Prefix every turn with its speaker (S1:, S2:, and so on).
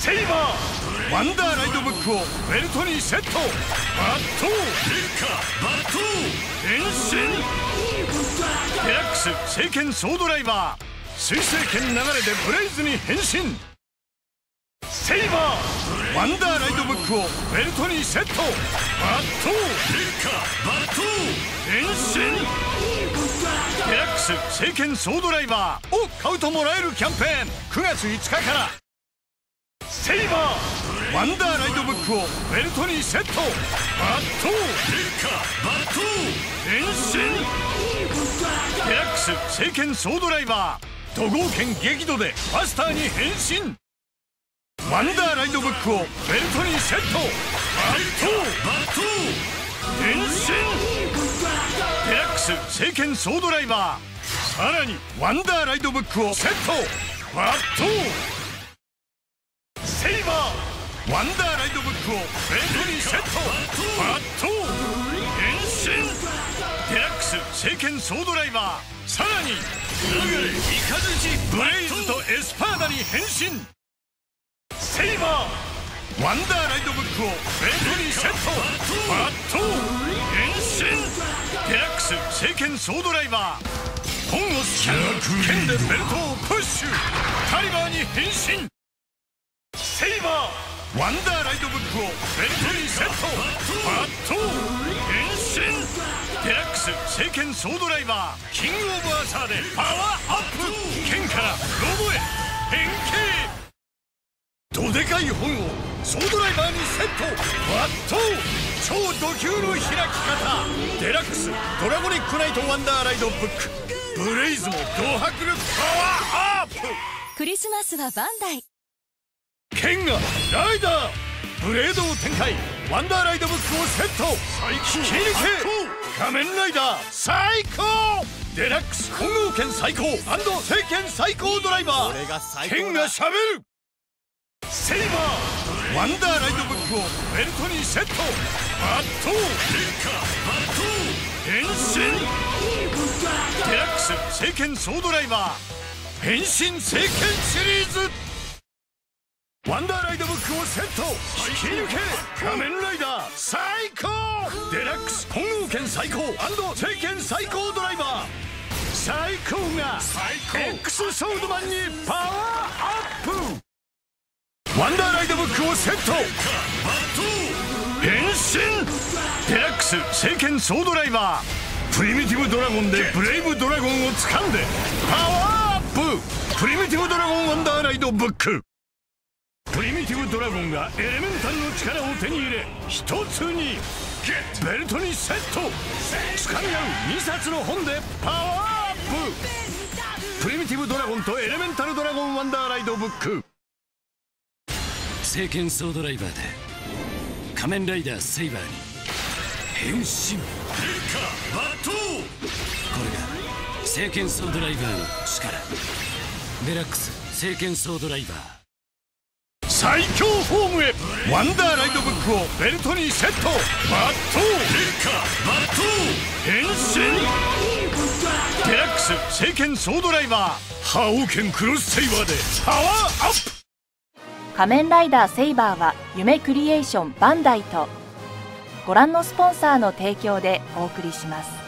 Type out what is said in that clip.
S1: セイバーワンダーライドブックをベルトにセット。バットレッカーバット変身。デラックス聖剣ソードライバー水星剣流れでブレイズに変身。セイバーワンダーライドブックをベルトにセット。バットレッカーバット変身。デラックス聖剣ソードライバーを買うともらえるキャンペーン9月5日から。セイバーワンダーライドブックをベルトにセット。バットレッカーバット変身。デラックス聖剣ソードライバー怒号剣激怒でバスターに変身。ワンダーライドブックをベルトにセット。バット変身。デラックス聖剣ソードライバーさらにワンダーライドブックをセット。バットセイバーワンダーライドブックをベルトにセット。バット変身。デラックス聖剣ソードライバーさらに流れイカズチブレイズとエスパーダに変身。セイバーワンダーライドブックをベルトにセット。バット変身。デラックス聖剣ソードライバー本をスキャン剣でベルトをプッシュカリバーに変身。セイバーワンダーライドブックをベルトにセット。バット変身。デラックス聖剣ソードライバーキングオブアーサーでパワーアップ。剣からロボへ変形。どでかい本をソードライバーにセット。バット超ド級の開き方。デラックスドラゴニックナイトワンダーライドブックブレイズもド迫力パワーアップ。
S2: クリスマスはバンダイ。
S1: 剣がライダーブレードを展開。ワンダーライドブックをセット。引き抜け仮面ライダー最高。デラックス混合剣最高&聖剣最高ドライバー剣がしゃべる。セイバーワンダーライドブックをベルトにセット。バットレッカーバット変身。デラックス聖剣ソードライバー変身聖剣シリーズ。ワンダーライドブックをセット。引き抜け仮面ライダー最高。デラックス混合剣最高&聖剣最高ドライバー最高が X ソードマンにパワーアップ。ワンダーライドブックをセット。変身。デラックス聖剣ソードライバープリミティブドラゴンでブレイブドラゴンを掴んでパワーアップ。プリミティブドラゴンワンダーライドブック。プリミティブドラゴンがエレメンタルの力を手に入れ一つにベルトにセット。掴み合う2冊の本でパワーアップ。プリミティブドラゴンとエレメンタルドラゴンワンダーライドブック。
S3: 聖剣ソードライバーで仮面ライダーセイバーに変身。これが聖剣ソードライバーの力。デラックス聖剣ソードライバー
S1: 最強フォームへ。ワンダーライドブックをベルトにセット。バットレッカーバット変身。デラックス聖剣ソードライバー覇王剣クロスセイバーでパワーアップ。
S2: 仮面ライダーセイバーは夢クリエーションバンダイとご覧のスポンサーの提供でお送りします。